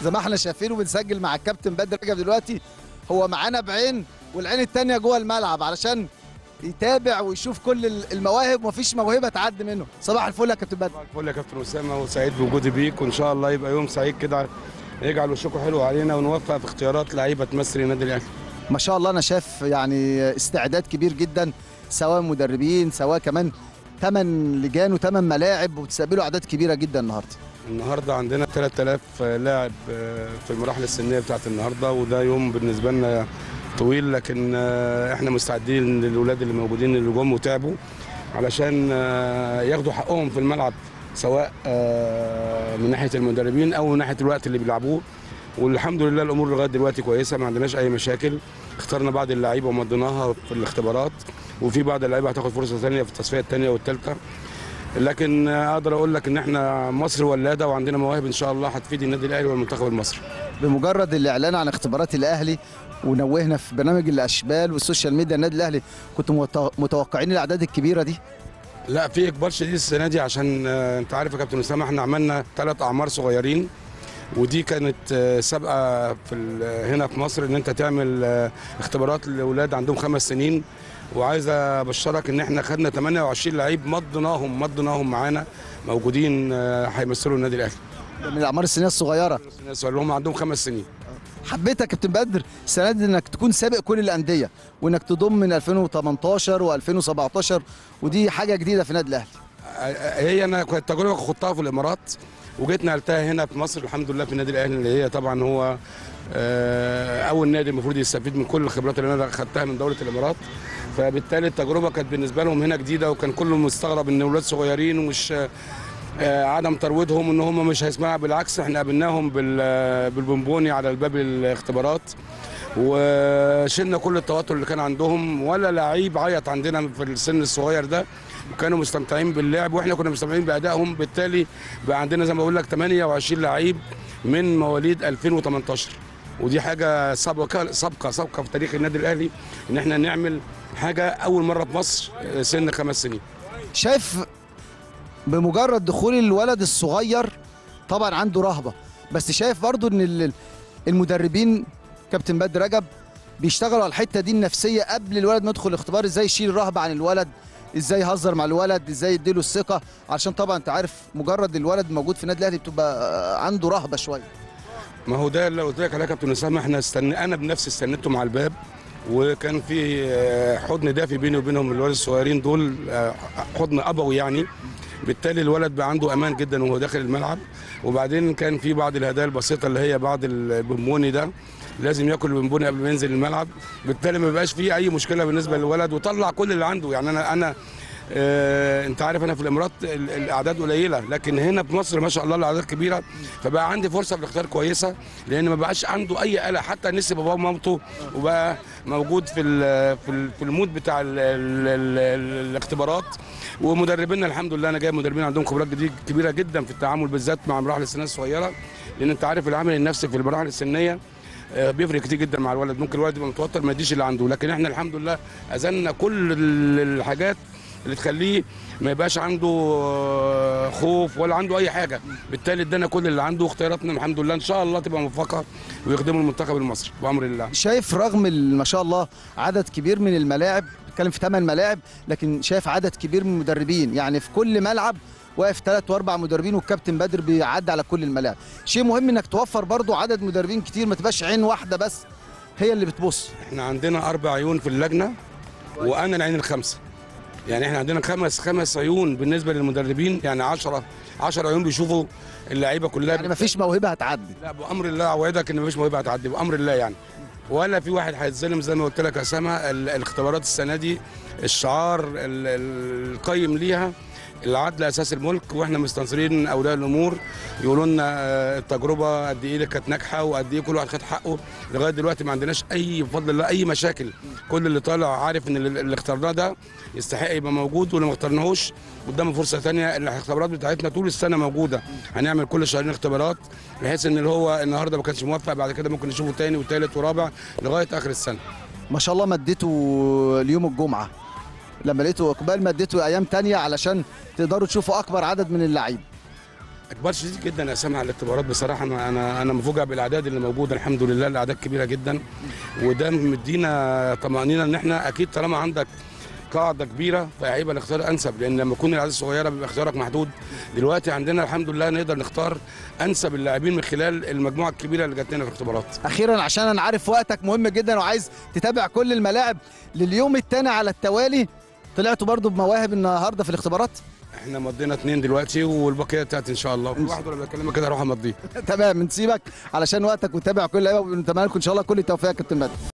زي ما احنا شايفين وبنسجل مع الكابتن بدر رجب دلوقتي، هو معانا بعين والعين التانية جوه الملعب علشان يتابع ويشوف كل المواهب، ومفيش موهبه تعدي منه. صباح الفل يا كابتن بدر. صباح الفل يا كابتن اسامه، وسعيد بوجودي بيك، وان شاء الله يبقى يوم سعيد كده يجعل وشكم حلو علينا ونوفق في اختيارات لعيبه تمثل النادي الاهلي. ما شاء الله انا شايف يعني استعداد كبير جدا، سواء مدربين سواء كمان 8 لجان و8 ملاعب، وتستقبلوا اعداد كبيره جدا النهارده عندنا 3000 لاعب في المراحل السنيه بتاعت النهارده، وده يوم بالنسبه لنا طويل، لكن احنا مستعدين للاولاد اللي موجودين اللي جم وتعبوا علشان ياخدوا حقهم في الملعب، سواء من ناحيه المدربين او من ناحيه الوقت اللي بيلعبوه. والحمد لله الامور لغايه دلوقتي كويسه، ما عندناش اي مشاكل. اخترنا بعض اللعيبه ومضيناها في الاختبارات، وفي بعض اللعيبه هتاخد فرصه ثانيه في التصفيه الثانيه والثالثه. لكن اقدر اقول لك ان احنا مصر ولاده، وعندنا مواهب ان شاء الله هتفيد النادي الاهلي والمنتخب المصري. بمجرد الاعلان عن اختبارات الاهلي ونوهنا في برنامج الاشبال والسوشيال ميديا النادي الاهلي، كنتوا متوقعين الاعداد الكبيره دي؟ لا، في اقبال شديد السنه دي، عشان انت عارف يا كابتن اسامه احنا عملنا 3 اعمار صغيرين، ودي كانت سابقه هنا في مصر ان انت تعمل اختبارات لاولاد عندهم 5 سنين. وعايز ابشرك ان احنا خدنا 28 لعيب مضيناهم معانا موجودين هيمثلوا النادي الاهلي. من الاعمار السنيه الصغيره اللي هم عندهم 5 سنين. حبيت يا كابتن بدر السنه دي انك تكون سابق كل الانديه، وانك تضم من 2018 و2017، ودي حاجه جديده في النادي الاهلي. هي انا كنت تجربه خضتها في الامارات، وجيت نقلتها هنا في مصر الحمد لله في النادي الاهلي، اللي هي طبعا هو اول نادي المفروض يستفيد من كل الخبرات اللي انا خدتها من دوله الامارات. فبالتالي التجربه كانت بالنسبه لهم هنا جديده، وكان كله مستغرب ان اولاد صغيرين ومش عدم ترويضهم ان هم مش هيسمعوا. بالعكس احنا قابلناهم بالبونبوني على الباب الاختبارات، وشلنا كل التوتر اللي كان عندهم، ولا لعيب عيط عندنا في السن الصغير ده، وكانوا مستمتعين باللعب واحنا كنا مستمتعين بادائهم. بالتالي بقى عندنا زي ما بقول لك 28 لعيب من مواليد 2018، ودي حاجه سابقه في تاريخ النادي الاهلي، ان احنا نعمل حاجه اول مره في مصر سن 5 سنين. شايف بمجرد دخول الولد الصغير طبعا عنده رهبه، بس شايف برضو ان المدربين كابتن بدر رجب بيشتغلوا على الحته دي النفسيه قبل الولد ما يدخل الاختبار، ازاي يشيل الرهبه عن الولد، ازاي يهزر مع الولد، ازاي يديله الثقه، علشان طبعا انت عارف مجرد الولد موجود في النادي الاهلي بتبقى عنده رهبه شويه. ما هو ده اللي قلت لك عليه يا كابتن اسامه، احنا انا بنفسي استنيته مع الباب، وكان في حضن دافي بيني وبينهم الولاد الصغيرين دول، حضن ابوي يعني. بالتالي الولد بقى عنده امان جدا وهو داخل الملعب. وبعدين كان في بعض الهدايا البسيطه اللي هي بعض البونبوني ده، لازم ياكل البونبوني قبل ما ينزل الملعب. بالتالي ما بيبقاش فيه اي مشكله بالنسبه للولد، وطلع كل اللي عنده. يعني انا انت عارف انا في الامارات الاعداد قليله، لكن هنا في مصر ما شاء الله الاعداد كبيره، فبقى عندي فرصه في الاختيار كويسه، لان ما بقاش عنده اي قلق. حتى نسي باباه ومامته، وبقى موجود في المود بتاع الاختبارات. ومدربينا الحمد لله انا جايب مدربين عندهم خبرات كبيره جدا في التعامل بالذات مع مراحل السنيه الصغيره، لان انت عارف العامل النفسي في المراحل السنيه بيفرق كتير جدا مع الولد. ممكن الولد يبقى متوتر ما يديش اللي عنده، لكن احنا الحمد لله اذلنا كل الحاجات اللي تخليه ما يبقاش عنده خوف ولا عنده اي حاجه. بالتالي ادانا كل اللي عنده، واختياراتنا الحمد لله ان شاء الله تبقى موفقه ويخدموا المنتخب المصري بامر الله. شايف رغم ما شاء الله عدد كبير من الملاعب، بتكلم في 8 ملاعب، لكن شايف عدد كبير من المدربين، يعني في كل ملعب واقف 3 و4 مدربين، والكابتن بدر بيعدي على كل الملاعب. شيء مهم انك توفر برضو عدد مدربين كتير، ما تبقاش عين واحده بس هي اللي بتبص. احنا عندنا 4 عيون في اللجنه، وانا العين الخامسه. يعني احنا عندنا خمس عيون بالنسبه للمدربين، يعني 10 عيون بيشوفوا اللعيبه كلها. يعني مفيش موهبه هتعدي؟ لا بامر الله، اوعدك ان مفيش موهبه هتعدي بامر الله يعني. ولا في واحد هيتظلم زي ما قلت لك يا اسامه. الاختبارات السنه دي الشعار القيم ليها العدل اساس الملك، واحنا مستنصرين اولياء الامور يقولوا لنا التجربه قد ايه كانت ناجحه وقد ايه كل واحد خد حقه. لغايه دلوقتي ما عندناش اي بفضل الله اي مشاكل. كل اللي طالع عارف ان اللي اخترناه ده يستحق يبقى موجود، واللي ما اخترناهوش قدامه فرصه ثانيه. الاختبارات بتاعتنا طول السنه موجوده، هنعمل كل شهرين اختبارات، بحيث ان اللي هو النهارده ما كانش موفق بعد كده ممكن نشوفه ثاني وثالث ورابع لغايه اخر السنه. ما شاء الله مديته اليوم الجمعه، لما لقيته اقبال مديته ايام تانية علشان تقدروا تشوفوا اكبر عدد من اللعيبه. اقبال شديد جدا يا اسامه على الاختبارات بصراحه. انا مفوجئ بالاعداد اللي موجوده، الحمد لله الاعداد كبيره جدا، وده مدينا طمانينه ان احنا اكيد طالما عندك قاعده كبيره فهيبقى الاختيار انسب، لان لما يكون الاعداد صغيره بيبقى اختيارك محدود. دلوقتي عندنا الحمد لله نقدر نختار انسب اللاعبين من خلال المجموعه الكبيره اللي جات لنا في الاختبارات. اخيرا عشان انا عارف وقتك مهم جدا وعايز تتابع كل الملاعب لليوم الثاني على التوالي، طلعتوا برضو بمواهب النهارده في الاختبارات؟ احنا مضينا 2 دلوقتي والبقيه بتاعت ان شاء الله، واحد ولا بكلمك كده اروح امضيه. تمام، نسيبك علشان وقتك وتتابع كل اللعيبه، ونتمنى لكم ان شاء الله كل التوفيق يا كابتن بدر.